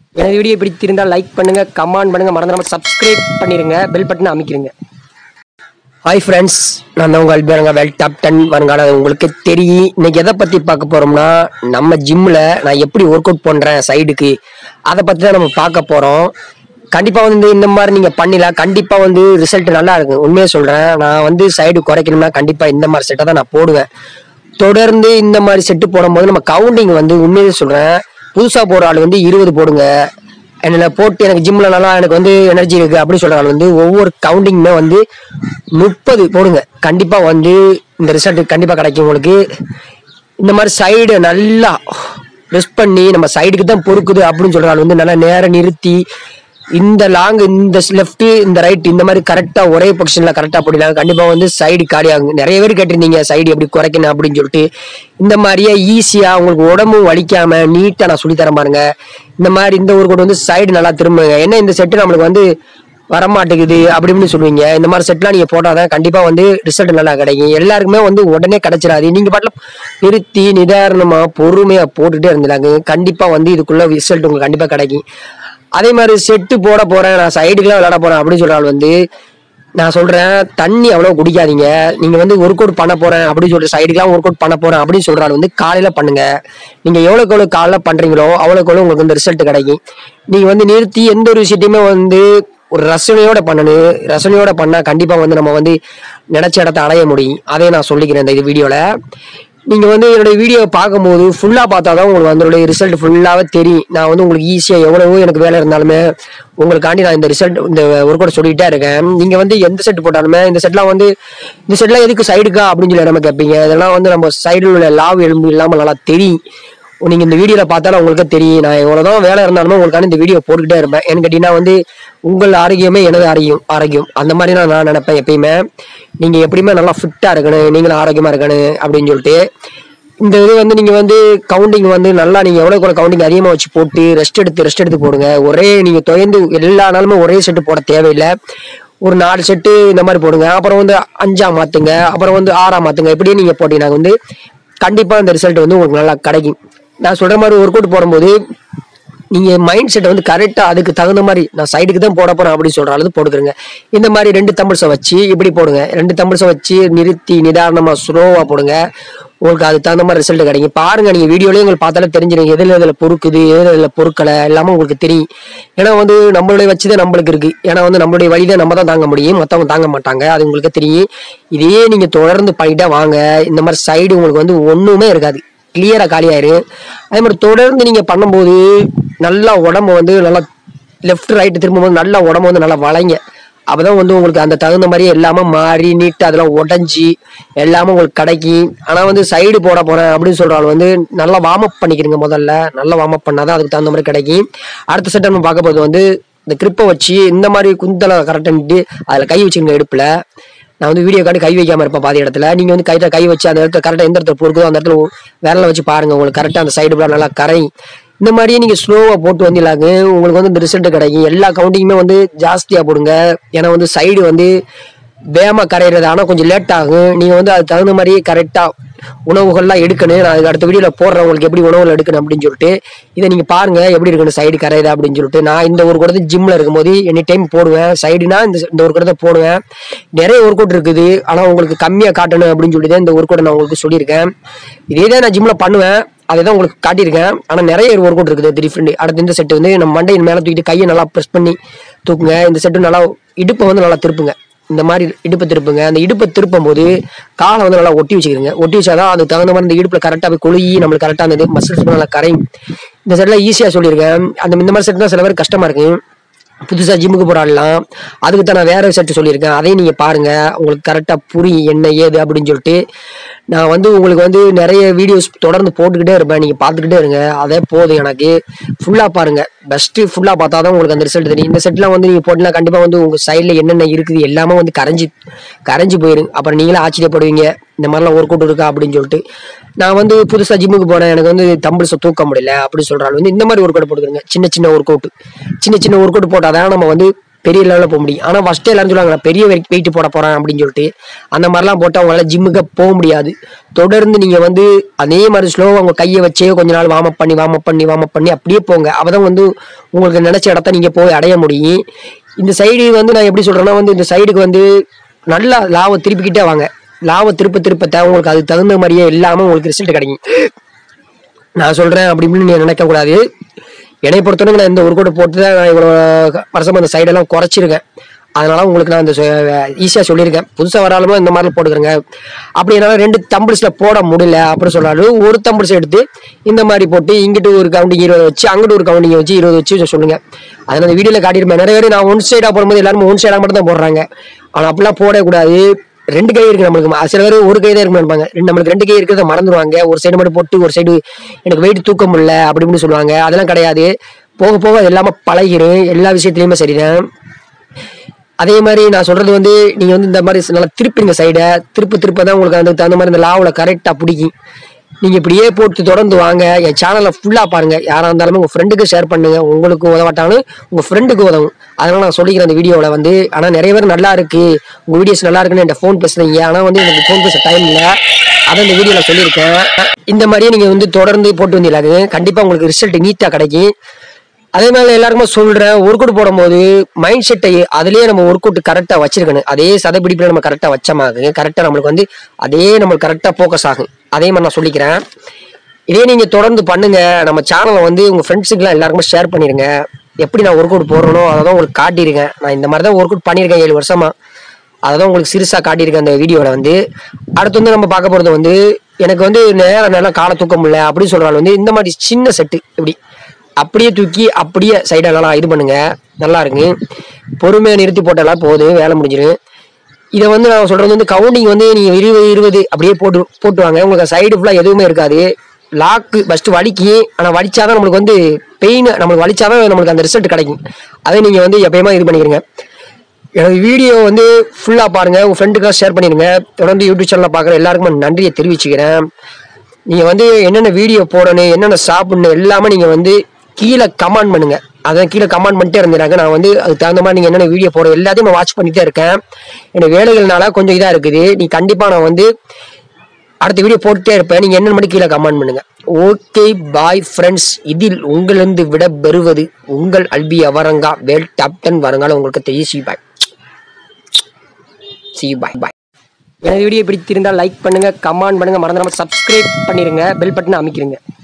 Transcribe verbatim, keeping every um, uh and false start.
இந்த வீடியோ பிடித்திருந்தால் லைக் பண்ணுங்க, கமெண்ட் பண்ணுங்க, மறந்துடாம சப்ஸ்கிரைப் பண்ணிருங்க, பெல் பட்டனை அமைக்கிறீங்க. ஹாய் ஃப்ரெண்ட்ஸ், நான் தான் உங்கள் அல்பியாருங்க. வெல் டாப் டென் வருங்கால உங்களுக்கு தெரியும். இன்னைக்கு எதை பற்றி பார்க்க போகிறோம்னா, நம்ம ஜிம்மில் நான் எப்படி ஒர்க் அவுட் பண்ணுறேன் சைடுக்கு, அதை பற்றி தான் நம்ம பார்க்க போகிறோம். கண்டிப்பாக வந்து இந்த மாதிரி நீங்கள் பண்ணிடலாம். கண்டிப்பாக வந்து ரிசல்ட் நல்லா இருக்கும். உண்மையாக சொல்கிறேன், நான் வந்து சைடு குறைக்கணும்னா கண்டிப்பாக இந்த மாதிரி செட்டை தான் நான் போடுவேன். தொடர்ந்து இந்த மாதிரி செட்டு போடும்போது நம்ம கவுண்டிங் வந்து உண்மையாக சொல்கிறேன், புதுசாக போகிற ஆள் வந்து இருபது போடுங்க. என்னில் போட்டு எனக்கு ஜிம்மில் நல்லா எனக்கு வந்து எனர்ஜி இருக்குது அப்படின்னு சொல்கிற ஆள் வந்து ஒவ்வொரு கவுண்டிங்குமே வந்து முப்பது போடுங்க. கண்டிப்பாக வந்து இந்த ரிசல்ட் கண்டிப்பாக கிடைக்கும் உங்களுக்கு. இந்த மாதிரி சைடு நல்லா ரெஸ்ட் பண்ணி நம்ம சைடுக்கு தான் பொறுக்குது அப்படின்னு சொல்கிற ஆள் வந்து நல்லா நேரம் நிறுத்தி இந்த லாங் இந்த லெஃப்ட் இந்த ரைட் இந்த மாதிரி கரெக்டாக ஒரே பொசிஷனில் கரெக்டாக போடலாம். கண்டிப்பாக வந்து சைடு காலி ஆகும். நிறைய பேர் கேட்டிருந்தீங்க சைடு எப்படி குறைக்கணும் அப்படின்னு சொல்லிட்டு. இந்த மாதிரியே ஈஸியாக உங்களுக்கு உடம்பும் வலிக்காமல் நீட்டாக நான் சொல்லித்தரேன் பாருங்க. இந்த மாதிரி இந்த ஒரு கூட வந்து சைடு நல்லா திரும்புங்க. ஏன்னா இந்த செட்டு நம்மளுக்கு வந்து வரமாட்டேங்குது அப்படி இப்படின்னு சொல்லுவீங்க. இந்த மாதிரி செட்லாம் நீங்கள் போட்டால் தான் கண்டிப்பாக வந்து ரிசல்ட் நல்லா கிடைக்கும். எல்லாருக்குமே வந்து உடனே கிடைச்சிடாது. நீங்கள் பாட்டில் நிறுத்தி நிதாரணமாக பொறுமையாக போட்டுகிட்டே இருந்துடாங்க. கண்டிப்பாக வந்து இதுக்குள்ள ரிசல்ட் உங்களுக்கு கண்டிப்பாக கிடைக்கும். அதே மாதிரி செட்டு போட போகிறேன், நான் சைடுக்கெலாம் விளையாட போகிறேன் அப்படின்னு சொல்கிறாள் வந்து நான் சொல்கிறேன், தண்ணி அவ்வளோ குடிக்காதீங்க. நீங்கள் வந்து ஒர்க் அவுட் பண்ண போகிறேன் அப்படின்னு சொல்லிட்டு சைடுக்கெலாம் ஒர்க் அவுட் பண்ண போகிறேன் அப்படின்னு சொல்கிறாள் வந்து காலையில் பண்ணுங்கள். நீங்கள் எவ்வளோக்கு எவ்வளோ காலையில் பண்ணுறீங்களோ அவ்வளோக்கு எவ்வளோ உங்களுக்கு வந்து ரிசல்ட் கிடைக்கும். நீங்கள் வந்து நிறுத்தி எந்த ஒரு விஷயத்தையுமே வந்து ஒரு ரசனையோட பண்ணணும். ரசனையோட பண்ணால் கண்டிப்பாக வந்து நம்ம வந்து நினச்ச இடத்த அடைய முடியும். அதே நான் சொல்லிக்கிறேன் இந்த இது வீடியோவில். நீங்கள் வந்து என்னுடைய வீடியோவை பார்க்கும்போது ஃபுல்லாக பார்த்தா தான் உங்களுக்கு அதனுடைய ரிசல்ட் ஃபுல்லாகவே தெரியும். நான் வந்து உங்களுக்கு ஈஸியாக எவ்வளவோ எனக்கு வேலை இருந்தாலுமே உங்களுக்காண்டி நான் இந்த ரிசல்ட் இந்த ஒர்க் அவுட் சொல்லிகிட்டே இருக்கேன். நீங்கள் வந்து எந்த செட் போட்டாலுமே இந்த செட்லாம் வந்து இந்த செட்லாம் எதுக்கு சைடுக்கா அப்படின்னு சொல்லி நம்ம கேட்பீங்க. இதெல்லாம் வந்து நம்ம சைடில் உள்ள லாவ் எலும்பு இல்லாமல் நல்லா தெரியும். நீங்கள் இந்த வீடியோவில் பார்த்தாலும் உங்களுக்கு தெரியும். நான் எவ்வளோதான் வேலை இருந்தாலுமே உங்களுக்கான இந்த வீடியோ போட்டுக்கிட்டே இருப்பேன். ஏன்னு கேட்டிங்கன்னா வந்து உங்கள் ஆரோக்கியமே எனது ஆரோக்கியம் ஆரோக்கியம் அந்த மாதிரி நான் நான் நினைப்பேன் எப்பயுமே. நீங்கள் எப்படியுமே நல்லா ஃபிட்டாக இருக்கணும், நீங்களும் ஆரோக்கியமாக இருக்கணும் அப்படின்னு சொல்லிட்டு இந்த இது வந்து நீங்கள் வந்து கவுண்டிங் வந்து நல்லா நீங்கள் எவ்வளோ கூட கவுண்டிங் அதிகமாக வச்சு போட்டு ரெஸ்ட் எடுத்து ரெஸ்ட் எடுத்து போடுங்க. ஒரே நீங்கள் தொய்ந்து எல்லா நாளுமே ஒரே செட்டு போட தேவையில்லை. ஒரு நாலு செட்டு இந்த மாதிரி போடுங்க. அப்புறம் வந்து அஞ்சாம் மாற்றுங்க, அப்புறம் வந்து ஆறாம் மாற்றுங்க. இப்படியே நீங்கள் போட்டிங்கன்னா வந்து கண்டிப்பாக இந்த ரிசல்ட் வந்து உங்களுக்கு நல்லா கிடைக்கும். நான் சொல்கிற மாதிரி ஒர்க் அவுட் போடும்போது நீங்கள் மைண்ட் செட்டை வந்து கரெக்டாக அதுக்கு தகுந்த மாதிரி நான் சைடுக்கு தான் போட போகிறேன் அப்படின்னு சொல்கிற அளவு போட்டுக்கிறேங்க. இந்த மாதிரி ரெண்டு தம்பிள்ஸை வச்சு இப்படி போடுங்க. ரெண்டு தம்பிள்ஸை வச்சு நிறுத்தி நிதாரணமாக ஸ்லோவாக போடுங்க. உங்களுக்கு அதுக்கு தகுந்த மாதிரி ரிசல்ட் கிடைக்கும். பாருங்கள், நீங்கள் வீடியோலேயே உங்களுக்கு பார்த்தாலே தெரிஞ்சிருங்க எதில் இதில் பொறுக்குது எதில் இதில் பொருட்களை எல்லாமே உங்களுக்கு தெரியும். ஏன்னா வந்து நம்மளுடைய வச்சு தான் நம்மளுக்கு இருக்குது. ஏன்னா வந்து நம்மளுடைய வழி தான் நம்ம தான் தாங்க முடியும், மற்றவங்க தாங்க மாட்டாங்க. அது உங்களுக்கு தெரியும். இதே நீங்கள் தொடர்ந்து பண்ணிட்டா வாங்க, இந்த மாதிரி சைடு உங்களுக்கு வந்து ஒன்றுமே இருக்காது, கிளியராக காலியாயிரு. அதே மாதிரி தொடர்ந்து நீங்கள் பண்ணும்போது நல்லா உடம்பு வந்து நல்லா லெஃப்ட் ரைட்டு திரும்பும்போது நல்லா உடம்பு வந்து நல்லா வளைங்க. அப்போதான் வந்து உங்களுக்கு அந்த தகுந்த மாதிரியே எல்லாமே மாறி நீட்டு அதெல்லாம் உடஞ்சி எல்லாமே உங்களுக்கு கிடைக்கும். ஆனால் வந்து சைடு போட போகிறேன் அப்படின்னு சொல்கிறாள் வந்து நல்லா வார்ம் அப் பண்ணிக்கிறீங்க. முதல்ல நல்லா வார்ம் அப் பண்ணாதான் அதுக்கு தகுந்த மாதிரி கிடைக்கும். அடுத்த செட்டை நம்ம பார்க்க போது வந்து இந்த கிரிப்பை வச்சு இந்த மாதிரி குந்தலை கரெக்டாக நிட்டு அதில் கை வச்சுருங்க. இடுப்பில் நான் வந்து வீடியோ காட்டி கை வைக்காமல் இருப்பேன் பாதி இடத்துல. நீங்கள் வந்து கையில் கை வச்சு அந்த இடத்துல கரெக்டாக எந்த இடத்துல பொறுக்குதோ அந்த இடத்துல விரலை வச்சு பாருங்கள். உங்களுக்கு கரெக்டாக அந்த சைடு நல்லா கரை இந்த மாதிரியே நீங்கள் ஸ்லோவாக போட்டு வந்திலாங்க உங்களுக்கு வந்து இந்த ரிசல்ட் கிடைக்கும். எல்லா கவுண்டிங்குமே வந்து ஜாஸ்தியாக போடுங்க. ஏன்னா வந்து சைடு வந்து வேகமாக கரையிறது, ஆனால் கொஞ்சம் லேட் ஆகும். நீங்கள் வந்து அதுக்கு தகுந்த மாதிரியே கரெக்டாக உணவுகள்லாம் எடுக்கணும். நான் அதுக்கு அடுத்த வீடியோவில் போடுறேன் உங்களுக்கு எப்படி உணவுகள் எடுக்கணும் அப்படின்னு சொல்லிட்டு. இதை நீங்கள் பாருங்கள் எப்படி இருக்கணும் சைடு கரையுது அப்படின்னு சொல்லிட்டு. நான் இந்த ஒரு கூடத்தை ஜிம்மில் இருக்கும்போது எனி டைம் போடுவேன். சைடுனா இந்த இந்த ஒரு கூடத்தை போடுவேன். நிறைய ஒர்க் அவுட் இருக்குது, ஆனால் உங்களுக்கு கம்மியாக காட்டணும் அப்படின்னு சொல்லிட்டு தான் இந்த ஒர்க் அவுட் நான் உங்களுக்கு சொல்லியிருக்கேன். இதே தான் நான் ஜிம்மில் பண்ணுவேன், அதை தான் உங்களுக்கு காட்டியிருக்கேன். ஆனால் நிறைய ஒர்க் அவுட் இருக்குது டிஃப்ரெண்ட். அடுத்து இந்த செட்டு வந்து நம்ம மண்டையின் மேலே தூக்கிட்டு கையை நல்லா ப்ரெஸ் பண்ணி தூக்குங்க. இந்த செட்டு நல்லா இடுப்பை வந்து நல்லா திருப்புங்க. இந்த மாதிரி இடுப்பை திருப்புங்க. அந்த இடுப்பை திருப்பும் போது காலை வந்து நல்லா ஒட்டி வச்சுக்கிறீங்க. ஒட்டி வச்சாதான் அதுக்கு தகுந்த மாதிரி இந்த இடுப்பில் கரெக்டாக போய் கொழுகி நம்மளுக்கு கரெக்டாக அந்த மசில்ஸ் நல்லா கரையும். இந்த செட்டில் ஈஸியாக சொல்லியிருக்கேன். அந்த இந்த மாதிரி செட் தான் சில பேர் கஷ்டமாக இருக்கு. புதுசாக ஜிம்முக்கு போராடலாம், அதுக்கு தான் நான் வேறு செட்டு சொல்லியிருக்கேன். அதையும் நீங்கள் பாருங்கள், உங்களுக்கு கரெக்டாக புரியும் என்ன ஏது அப்படின்னு சொல்லிட்டு. நான் வந்து உங்களுக்கு வந்து நிறைய வீடியோஸ் தொடர்ந்து போட்டுக்கிட்டே இருப்பேன், நீங்கள் பார்த்துக்கிட்டே இருங்க. அதே போதும் எனக்கு. ஃபுல்லாக பாருங்கள், பெஸ்ட்டு ஃபுல்லாக பார்த்தா தான் உங்களுக்கு அந்த ரிசல்ட் தெரியும். இந்த செட்லாம் வந்து நீங்கள் போட்டிங்கன்னா கண்டிப்பாக வந்து உங்கள் சைடில் என்னென்ன இருக்குது எல்லாமே வந்து கரைஞ்சி கரைஞ்சி போயிடும். அப்புறம் நீங்களே ஆச்சரியப்படுவீங்க இந்த மாதிரிலாம் ஒர்க் அவுட் இருக்கா அப்படின்னு சொல்லிட்டு. நான் வந்து புதுசாக ஜிம்முக்கு போனேன், எனக்கு வந்து தம்பிள்ஸை தூக்க முடியல அப்படின்னு சொல்கிறாள் வந்து இந்த மாதிரி ஒர்க் அவுட் போட்டுக்கிறேங்க. சின்ன சின்ன ஒர்க் அவுட் சின்ன சின்ன ஒர்க் அவுட் போட்டால் தான் நம்ம வந்து பெரிய லெவலில் போக முடியும். ஆனால் ஃபஸ்ட்டே எல்லாரும் சொல்லுவாங்க பெரிய வெயிட் போட போகிறேன் அப்படின்னு சொல்லிட்டு. அந்த மாதிரிலாம் போட்டால் அவங்களால ஜிம்முக்கு போக முடியாது. தொடர்ந்து நீங்கள் வந்து அதே மாதிரி ஸ்லோவாக உங்கள் கையை வச்சே கொஞ்ச நாள் வார்ம் அப் பண்ணி வார்ம் அப் பண்ணி வார்ம் அப் பண்ணி அப்படியே போங்க. அப்போ தான் வந்து உங்களுக்கு நினச்ச இடத்த நீங்கள் போய் அடைய முடியும். இந்த சைடு வந்து நான் எப்படி சொல்கிறேன்னா வந்து இந்த சைடுக்கு வந்து நல்லா லாவை திருப்பிக்கிட்டே வாங்க. லாவை திருப்ப திருப்ப தேவை உங்களுக்கு அது தகுந்த மாதிரியே இல்லாமல் உங்களுக்கு ரிசல்ட் கிடைக்கும். நான் சொல்கிறேன் அப்படி இப்படின்னு நீங்கள் நினைக்கக்கூடாது. என்னை பொறுத்தவரைக்கும் நான் இந்த ஒரு கோட்டை போட்டு தான் நான் இவ்வளோ வருஷமாக அந்த சைடெல்லாம் குறைச்சிருக்கேன். அதனால உங்களுக்கு நான் இந்த ஈஸியாக சொல்லியிருக்கேன். புதுசாக வராலுமோ இந்த மாதிரி போட்டுக்கிறேங்க. அப்படி என்னால் ரெண்டு தம்பிள்ஸில் போட முடியல அப்படின்னு சொன்னாலும் ஒரு தம்பிள்ஸ் எடுத்து இந்த மாதிரி போட்டு இங்கிட்டு ஒரு கவுண்டிங் இருபது வச்சு அங்கிட்டு ஒரு கவுண்டிங் வச்சு இருபது வச்சு சொல்லுங்க. அதை அந்த வீடியோவில் காட்டியிருப்பேன். நிறைய பேர் நான் ஒன் சைடாக போடும்போது எல்லாரும் ஒன் சைடாக மட்டும் தான் போடுறாங்க. ஆனால் அப்படிலாம் போடக்கூடாது. ரெண்டு கை இருக்கு நம்மளுக்கு. சில பேர் ஒரு கை தான் இருக்குன்னு நினைப்பாங்க. நம்மளுக்கு ரெண்டு கை இருக்கிறத மறந்துடுவாங்க. ஒரு சைடு மட்டும் போட்டு ஒரு சைடு எனக்கு வெயிட் தூக்க முடியல அப்படி இப்படின்னு சொல்லுவாங்க. அதெல்லாம் கிடையாது. போக போக அது எல்லாமே பழகிடும். எல்லா விஷயத்துலையுமே சரிதான். அதே மாதிரி நான் சொல்றது வந்து நீங்க வந்து இந்த மாதிரி நல்லா திருப்பிங்க சைடை திருப்பு திருப்ப தான் உங்களுக்கு அதுக்கு தகுந்த மாதிரி இந்த லாவில் கரெக்டாக பிடிக்கும். நீங்க இப்படியே போட்டு தொடர்ந்து வாங்க. என் சேனலை ஃபுல்லா பாருங்க. யாரா இருந்தாலும் உங்க ஃப்ரெண்டுக்கு ஷேர் பண்ணுங்க. உங்களுக்கு உதவாட்டாலும் உங்க ஃப்ரெண்டுக்கு உதவும். அதனால நான் சொல்லிக்கிறேன் அந்த வீடியோவில் வந்து. ஆனால் நிறைய பேர் நல்லா இருக்கு உங்க வீடியோஸ் நல்லா இருக்குன்னு என் ஃபோன் பேசுறீங்க. ஆனால் வந்து எனக்கு ஃபோன் பேச டைம் இல்லை. அதை இந்த வீடியோவில் சொல்லியிருக்கேன். இந்த மாதிரியே நீங்க வந்து தொடர்ந்து போட்டு வந்தீங்க கண்டிப்பா உங்களுக்கு ரிசல்ட் நீட்டா கிடைக்கும். அதே மாதிரி எல்லாருக்குமே சொல்றேன், ஒர்க் அவுட் போடும்போது மைண்ட் செட்டை அதுலயே நம்ம ஒர்க் அவுட் கரெக்டா வச்சிருக்கணும். அதே சதைப்பிடிப்புல நம்ம கரெக்டா வச்சமாகு கரெக்டா நம்மளுக்கு வந்து அதே நம்மளுக்கு கரெக்டா ஃபோக்கஸ் ஆகும். அதே மாதிரி நான் சொல்லிக்கிறேன். இதே நீங்க தொடர்ந்து பண்ணுங்க. நம்ம சேனலை வந்து உங்க ஃப்ரெண்ட்ஸுக்குலாம் எல்லாருக்குமே ஷேர் பண்ணிருங்க. எப்படி நான் ஒர்க் அவுட் போடுறனோ அதை தான் உங்களுக்கு காட்டியிருக்கேன். நான் இந்த மாதிரி தான் ஒர்க் அவுட் பண்ணியிருக்கேன் ஏழு வருஷமா. அதை தான் உங்களுக்கு சிறுசா காட்டியிருக்கேன் அந்த வீடியோவில் வந்து. அடுத்து வந்து நம்ம பார்க்க போறது வந்து எனக்கு வந்து நேரம் நேரம் காலை தூக்க முடியல அப்படின்னு சொல்றாங்க வந்து இந்த மாதிரி சின்ன செட்டு இப்படி அப்படியே தூக்கி அப்படியே சைடாக நல்லா இது பண்ணுங்க. நல்லா இருக்கு. பொறுமையாக நிறுத்தி போட்டாலாம் போதும், வேலை முடிஞ்சிடும். இதை வந்து நான் சொல்றது வந்து கவுண்டிங் வந்து நீங்கள் இருபது இருபது அப்படியே போட்டு போட்டுவாங்க. உங்களுக்கு சைடு ஃபுல்லாக எதுவுமே இருக்காது. லாக்கு ஃபஸ்ட்டு வலிக்கு. ஆனால் வலிச்சாதான் நம்மளுக்கு வந்து பெயின் நம்மளுக்கு வலிச்சாதான் நம்மளுக்கு அந்த ரிசல்ட் கிடைக்கும். அதை நீங்கள் வந்து எப்பயுமா இது பண்ணிக்கிறீங்க. எனக்கு வீடியோ வந்து ஃபுல்லாக பாருங்கள். உங்கள் ஃப்ரெண்டுக்கெல்லாம் ஷேர் பண்ணிடுங்க. தொடர்ந்து யூடியூப் சேனலில் பார்க்குற எல்லாருக்குமே நன்றியை தெரிவிச்சுக்கிறேன். நீங்கள் வந்து என்னென்ன வீடியோ போடணும் என்னென்ன சாப்பிடணும் எல்லாமே நீங்கள் வந்து கீழே கமெண்ட் பண்ணுங்க. அதான் கீழே கமெண்ட் பண்ணிட்டே இருந்துறாங்க. நான் வந்து அதுக்கு தகுந்த மாதிரி நீங்கள் என்னென்ன வீடியோ போடுற எல்லாத்தையும் நான் வாட்ச் பண்ணிட்டே இருக்கேன். எனக்கு வேலைகள்னால கொஞ்சம் இதாக இருக்குது. நீ கண்டிப்பாக நான் வந்து அடுத்த வீடியோ போட்டுட்டே இருப்பேன். நீங்கள் என்னென்ன மட்டும் கீழே கமெண்ட் பண்ணுங்க. Okay bye friends. இதில் உங்களிருந்து விட பெறுவது உங்கள் அல்பி அவரங்கா வேல் டாப் டென் வருங்கால உங்களுக்கு தெரியும். See bye see bye bye. எனது வீடியோ பிடித்திருந்தால் லைக் பண்ணுங்க, கமெண்ட் பண்ணுங்க, மறந்துடாம சப்ஸ்கிரைப் பண்ணிருங்க, பெல் பட்டனை அமைக்கிறீங்க.